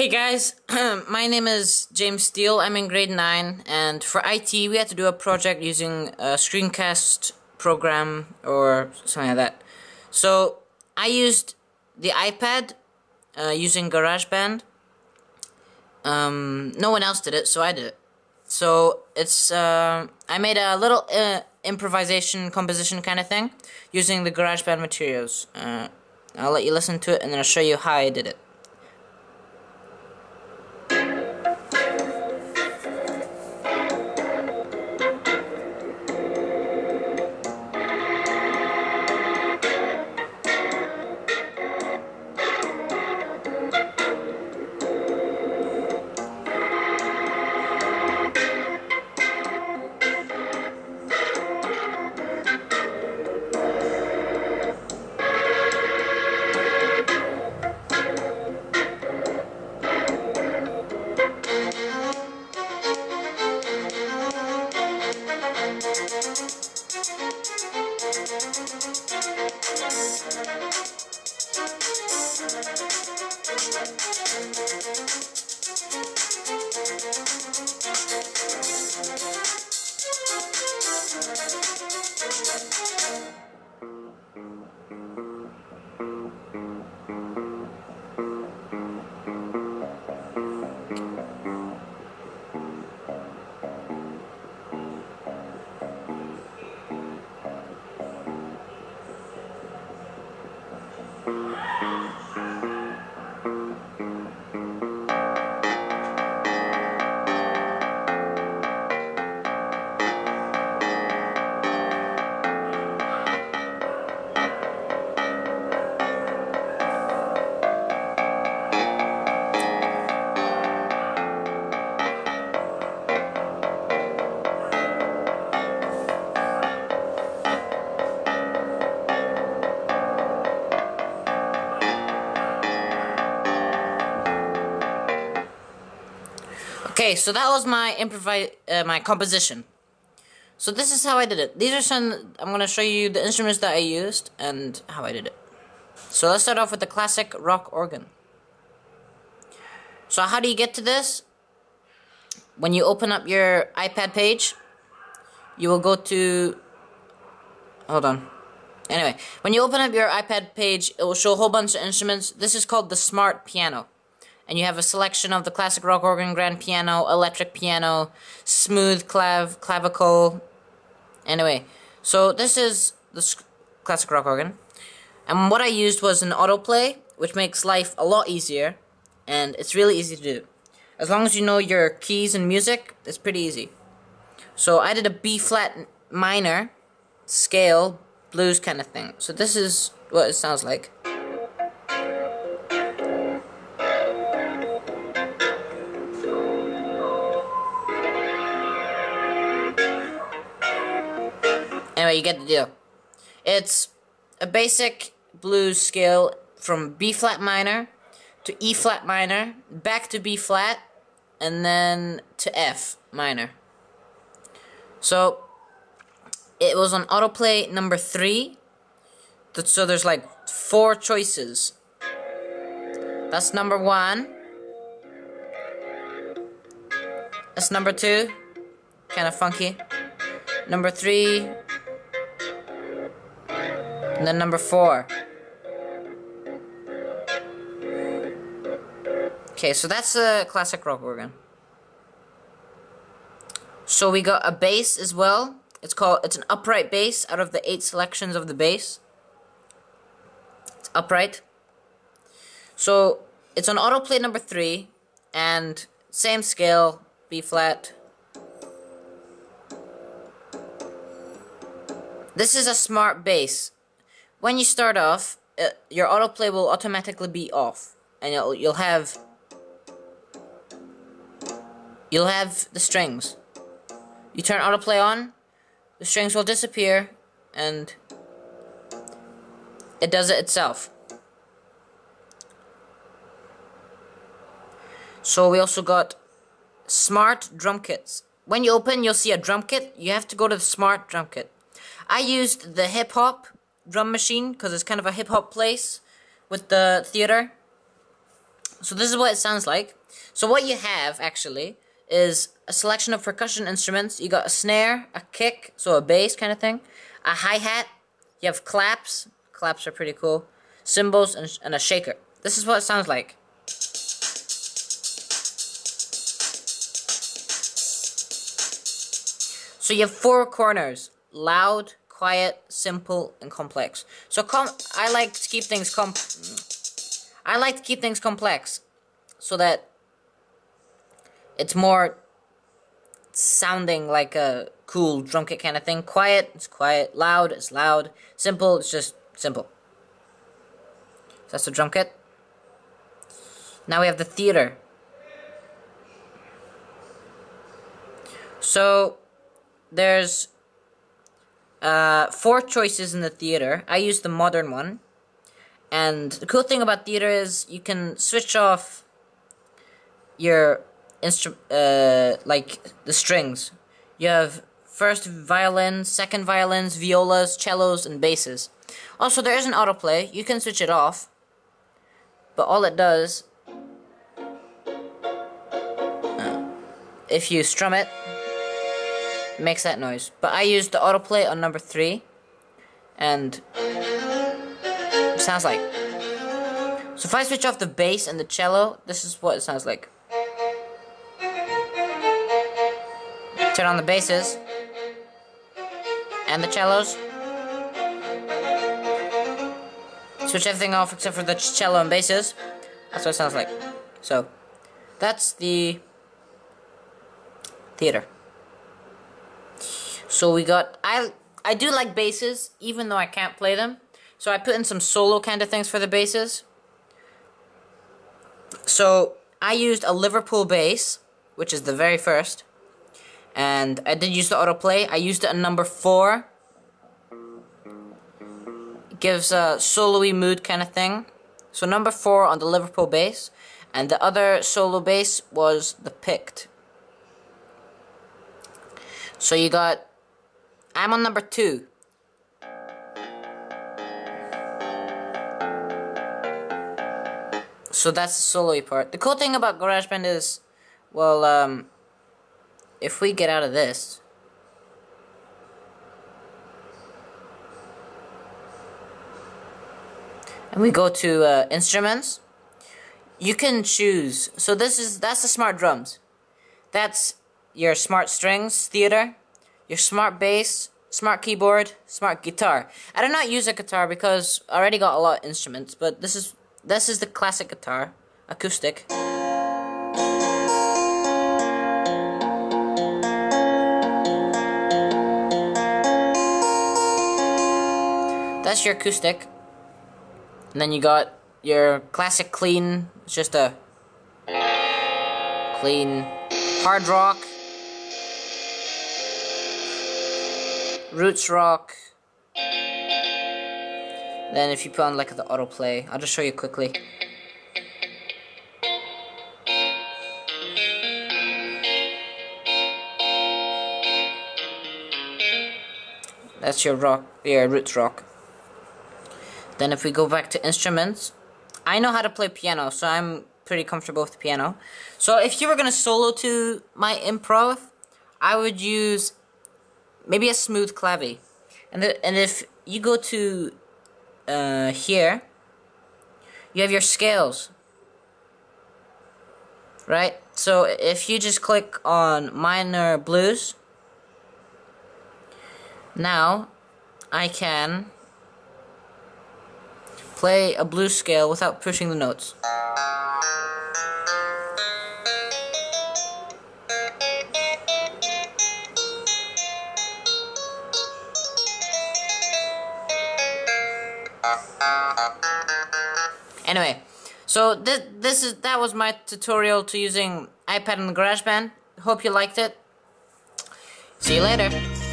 Hey guys, my name is James Steele. I'm in grade 9, and for IT we had to do a project using a screencast program or something like that. So I used the iPad using GarageBand. No one else did it, so I did it. So it's I made a little improvisation composition kind of thing using the GarageBand materials. I'll let you listen to it and then I'll show you how I did it. Okay, so that was my my composition. So this is how I did it. These are some. I'm gonna show you the instruments that I used and how I did it. So let's start off with the classic rock organ. So how do you get to this? When you open up your iPad page, you will go to. Hold on. Anyway, when you open up your iPad page, it will show a whole bunch of instruments. This is called the Smart Piano. And you have a selection of the classic rock organ, grand piano, electric piano, smooth clavicle. Anyway, so this is the classic rock organ. And what I used was an autoplay, which makes life a lot easier. And it's really easy to do. As long as you know your keys and music, it's pretty easy. So I did a B flat minor scale blues kind of thing. So this is what it sounds like. Anyway, you get the deal. It's a basic blues scale from B flat minor to E flat minor, back to B flat, and then to F minor. So it was on autoplay number 3. So there's like 4 choices. That's number 1. That's number 2. Kind of funky. Number 3. And then number 4. Okay, so that's a classic rock organ. So we got a bass as well. It's an upright bass out of the 8 selections of the bass. It's upright. So it's on autoplay number 3 and same scale, B flat. This is a smart bass. When you start off, your autoplay will automatically be off, and you'll have the strings. You turn autoplay on, the strings will disappear, and it does it itself. So we also got smart drum kits. When you open, you'll see a drum kit. You have to go to the smart drum kit. I used the hip hop drum machine because it's kind of a hip hop place with the theater. So this is what it sounds like. So what you have, actually, is a selection of percussion instruments. You got a snare, a kick, so a bass kind of thing, a hi-hat, you have claps. Claps are pretty cool. Cymbals, and a shaker. This is what it sounds like. So you have 4 corners: loud, quiet, simple, and complex. So I like to keep things complex so that it's more sounding like a cool drum kit kind of thing. Quiet, it's quiet. Loud, it's loud. Simple, it's just simple. So that's the drum kit. Now we have the theater. So there's 4 choices in the theater. I use the modern one. And the cool thing about theater is you can switch off your like the strings. You have first violins, second violins, violas, cellos, and basses. Also, there is an autoplay. You can switch it off, but all it does, if you strum it, makes that noise. But I used the autoplay on number 3, and it sounds like. So if I switch off the bass and the cello, this is what it sounds like. Turn on the basses and the cellos. Switch everything off except for the cello and basses. That's what it sounds like. So that's the theater. So we got, I do like basses, even though I can't play them. So I put in some solo kind of things for the basses. So I used a Liverpool bass, which is the very first. And I did use the autoplay. I used it on number 4. It gives a solo-y mood kind of thing. So number 4 on the Liverpool bass. And the other solo bass was the Picked. So you got, I'm on number 2. So that's the solo-y part. The cool thing about GarageBand is, well, if we get out of this, and we go to instruments, you can choose. So that's the smart drums. That's your smart strings, theater, your smart bass, smart keyboard, smart guitar. I do not use a guitar because I already got a lot of instruments, but this is the classic guitar, acoustic. That's your acoustic. And then you got your classic clean. It's just a clean hard rock, roots rock. Then if you put on like the autoplay, I'll just show you quickly. That's your rock, your roots rock. Then if we go back to instruments, I know how to play piano, so I'm pretty comfortable with the piano. So if you were gonna solo to my improv, I would use maybe a smooth clavi. And if you go to here, you have your scales, right? So if you just click on minor blues, now I can play a blues scale without pushing the notes. Anyway, so that was my tutorial to using iPad and GarageBand. Hope you liked it. See you later.